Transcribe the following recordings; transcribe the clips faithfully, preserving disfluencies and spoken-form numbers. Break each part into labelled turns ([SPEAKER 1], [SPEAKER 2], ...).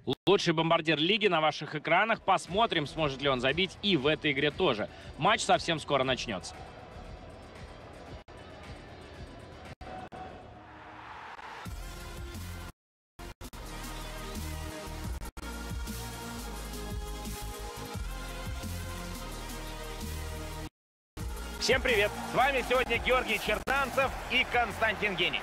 [SPEAKER 1] Лучший бомбардир лиги на ваших экранах. Посмотрим, сможет ли он забить и в этой игре тоже. Матч совсем скоро начнется.
[SPEAKER 2] Всем привет! С вами сегодня Георгий Черданцев и Константин Генич.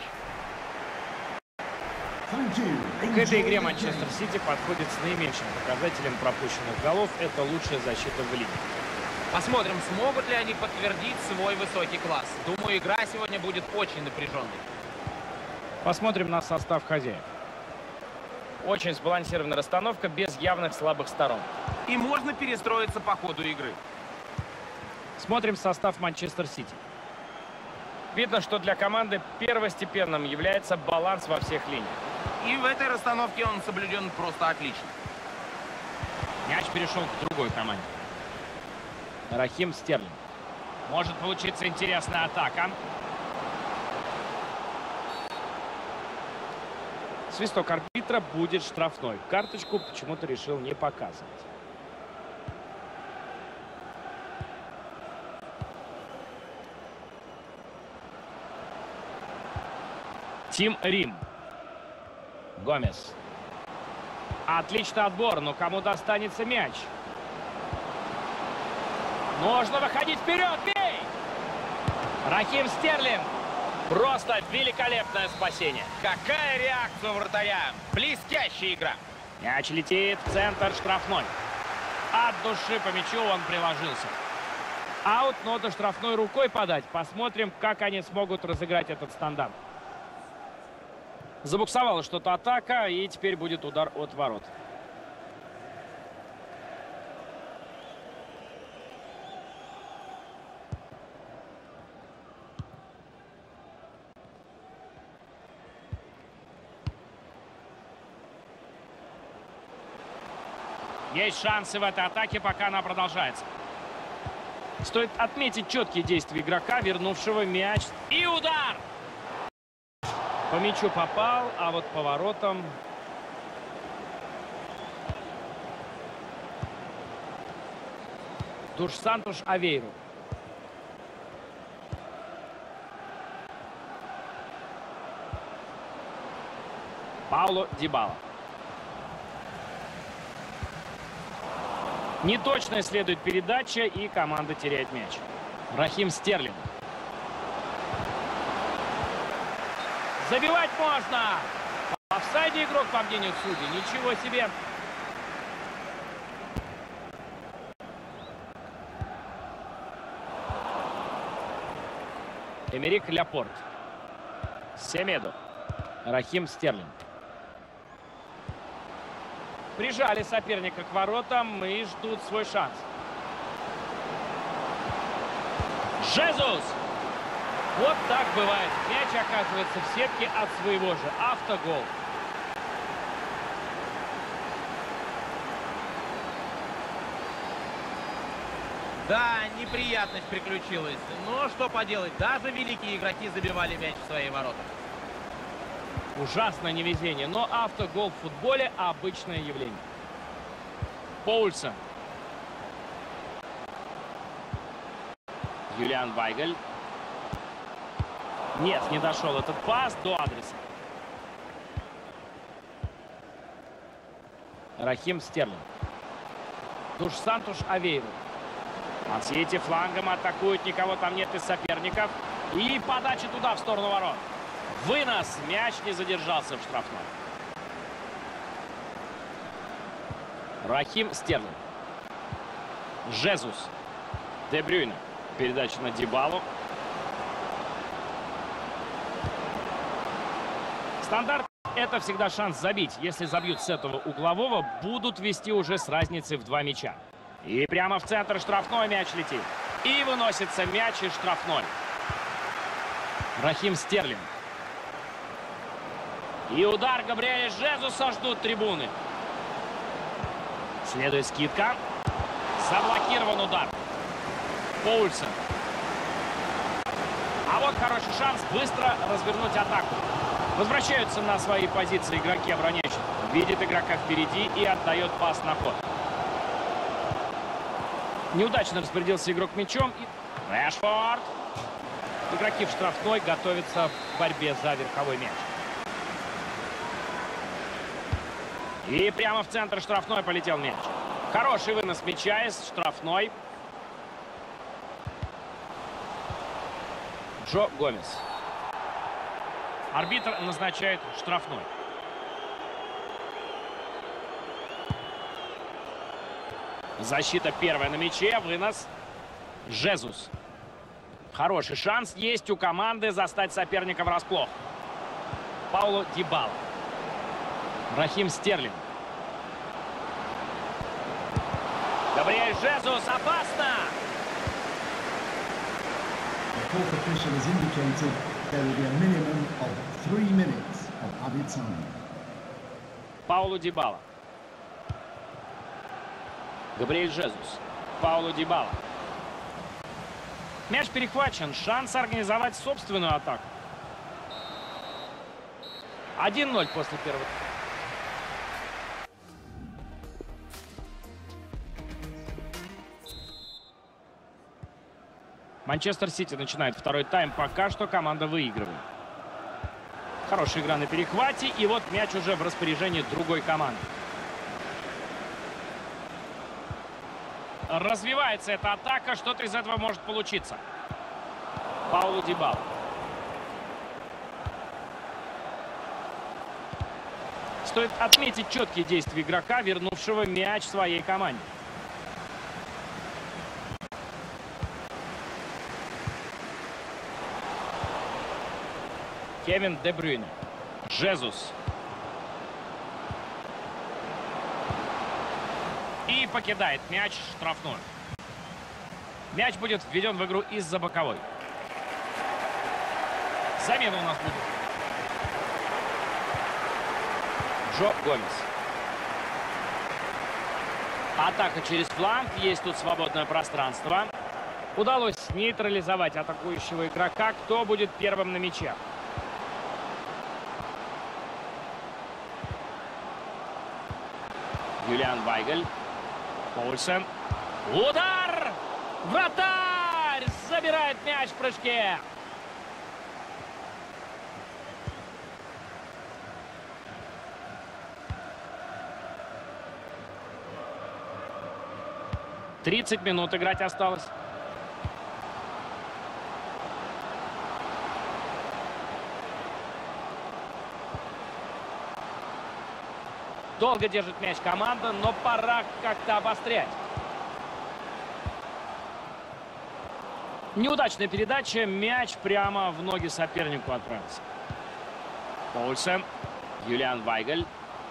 [SPEAKER 1] К этой игре Манчестер Сити подходит с наименьшим показателем пропущенных голов. Это лучшая защита в лиге.
[SPEAKER 3] Посмотрим, смогут ли они подтвердить свой высокий класс. Думаю, игра сегодня будет очень напряженной.
[SPEAKER 1] Посмотрим на состав хозяев. Очень сбалансированная расстановка, без явных слабых сторон.
[SPEAKER 2] И можно перестроиться по ходу игры.
[SPEAKER 1] Смотрим состав Манчестер Сити. Видно, что для команды первостепенным является баланс во всех линиях.
[SPEAKER 2] И в этой расстановке он соблюден просто отлично.
[SPEAKER 1] Мяч перешел к другой команде. Рахим Стерлинг. Может получиться интересная атака. Свисток арбитра, будет штрафной. Карточку почему-то решил не показывать. Тим Рим. Гомес. Отличный отбор, но кому достанется мяч? Нужно выходить вперед, бей! Рахим Стерлинг. Просто великолепное спасение.
[SPEAKER 2] Какая реакция вратаря! Блестящая игра!
[SPEAKER 1] Мяч летит в центр штрафной. От души по мячу он приложился. Аут, но до штрафной рукой подать. Посмотрим, как они смогут разыграть этот стандарт. Забуксовала что-то атака, и теперь будет удар от ворот. Есть шансы в этой атаке, пока она продолжается. Стоит отметить четкие действия игрока, вернувшего мяч. И удар! По мячу попал, а вот по воротам... Душ Сантуш Авейру. Пауло Дибала. Неточная следует передача, и команда теряет мяч. Рахим Стерлинг. Забивать можно! В офсайде игрок, по мнению судей. Ничего себе! Эмерик Ляпорт. Семедо. Рахим Стерлинг. Прижали соперника к воротам и ждут свой шанс. Жезус! Вот так бывает. Мяч оказывается в сетке от своего же. Автогол.
[SPEAKER 3] Да, неприятность приключилась. Но что поделать, даже великие игроки забивали мяч в свои ворота.
[SPEAKER 1] Ужасное невезение, но автогол в футболе – обычное явление. Поульсон. Юлиан Вайгаль. Нет, не дошел этот пас до адреса. Рахим Стерлинг. Душ Сантуш Авейру. Ман-Сити флангом атакуют, никого там нет из соперников. И подача туда, в сторону ворот. Вынос. Мяч не задержался в штрафной. Рахим Стерлинг. Жезус. Де Брюйне. Передача на Дибалу. Стандарт – это всегда шанс забить. Если забьют с этого углового, будут вести уже с разницей в два мяча. И прямо в центр штрафной мяч летит. И выносится мяч из штрафной. Рахим Стерлинг. И удар Габриэля Жезуса ждут трибуны. Следует скидка. Заблокирован удар. Поульсон. А вот хороший шанс быстро развернуть атаку. Возвращаются на свои позиции игроки обороняющих. Видит игрока впереди и отдает пас на ход. Неудачно распорядился игрок мячом. И... Решфорд. Игроки в штрафной готовятся к борьбе за верховой мяч. И прямо в центр штрафной полетел мяч. Хороший вынос мяча из штрафной. Джо Гомес. Арбитр назначает штрафной. Защита первая на мяче. Вынос. Жезус. Хороший шанс есть у команды застать соперника врасплох. Пауло Дибала. Рахим Стерлинг. Габриэль Жезус. Опасно!
[SPEAKER 4] The fourth official has indicated there will be a minimum of three minutes of added time.
[SPEAKER 1] Пауло Дибала. Габриэль Жезус. Пауло Дибала. Мяч перехвачен. Шанс организовать собственную атаку. один ноль после первого. Манчестер Сити начинает второй тайм. Пока что команда выигрывает. Хорошая игра на перехвате. И вот мяч уже в распоряжении другой команды. Развивается эта атака. Что-то из этого может получиться. Пауло Дибала. Стоит отметить четкие действия игрока, вернувшего мяч своей команде. Кевин Де Брюйне. Жезус. И покидает мяч штрафную. Мяч будет введен в игру из-за боковой. Замена у нас будет. Джо Гомес. Атака через фланг. Есть тут свободное пространство. Удалось нейтрализовать атакующего игрока. Кто будет первым на мяче? Юлиан Вайгель. Поульсен. Удар! Вратарь! Забирает мяч в прыжке. тридцать минут играть осталось. Долго держит мяч команда, но пора как-то обострять. Неудачная передача. Мяч прямо в ноги сопернику отправился. Поульсен. Юлиан Вайгель.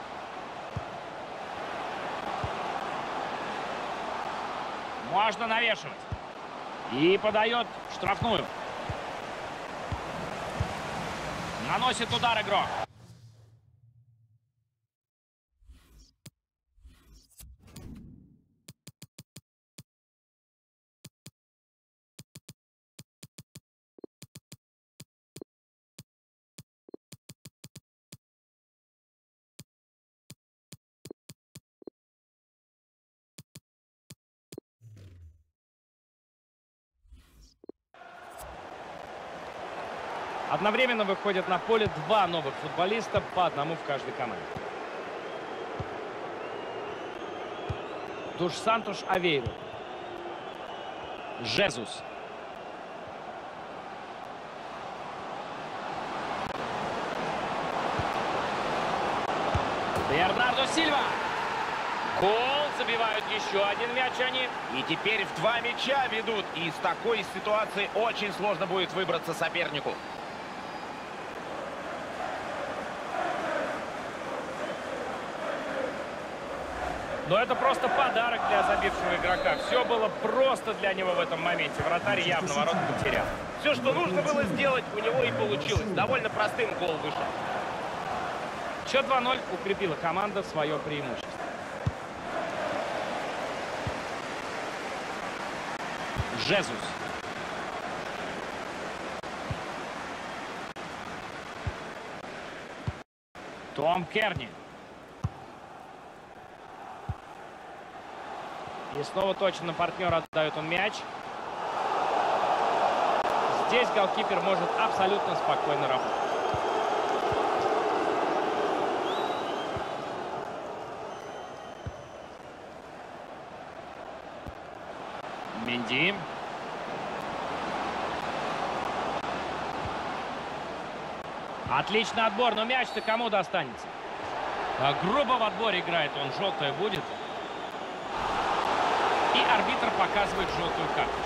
[SPEAKER 1] Можно навешивать. И подает штрафную. Наносит удар игрок. Одновременно выходят на поле два новых футболиста, по одному в каждой команде. Душ Сантуш Авейру. Жезус. Бернардо Сильва. Гол. Забивают еще один мяч они.
[SPEAKER 2] И теперь в два мяча ведут. И из такой ситуации очень сложно будет выбраться сопернику.
[SPEAKER 1] Но это просто подарок для забившего игрока. Все было просто для него в этом моменте. Вратарь явно ворот потерял.
[SPEAKER 2] Все, что нужно было сделать, у него и получилось. Довольно простым гол вышел.
[SPEAKER 1] Счет два ноль. Укрепила команда свое преимущество. Жезус. Том Керни. И снова точно на партнера отдает он мяч. Здесь голкипер может абсолютно спокойно работать. Менди. Отличный отбор, но мяч-то кому достанется? Так грубо в отборе играет он, желтая будет. И арбитр показывает желтую карточку.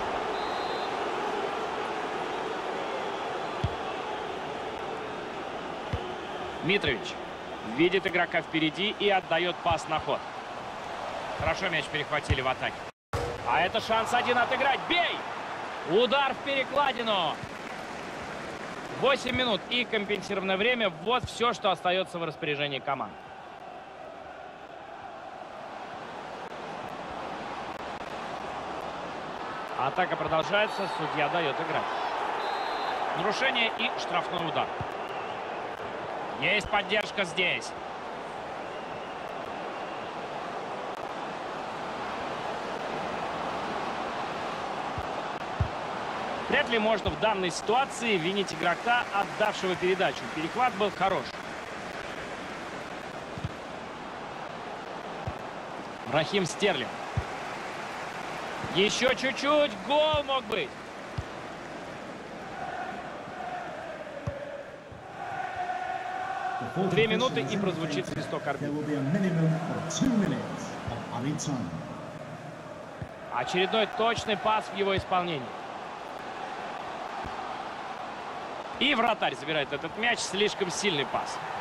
[SPEAKER 1] Митрович видит игрока впереди и отдает пас на ход. Хорошо мяч перехватили в атаке. А это шанс один отыграть. Бей! Удар в перекладину. восемь минут и компенсированное время. Вот все, что остается в распоряжении команд. Атака продолжается. Судья дает играть. Нарушение и штрафной удар. Есть поддержка здесь. Вряд ли можно в данной ситуации винить игрока, отдавшего передачу. Перехват был хорош. Рахим Стерлинг. Еще чуть-чуть. Гол мог быть. Две минуты и прозвучит свисток арбитра. Очередной точный пас в его исполнении. И вратарь забирает этот мяч. Слишком сильный пас.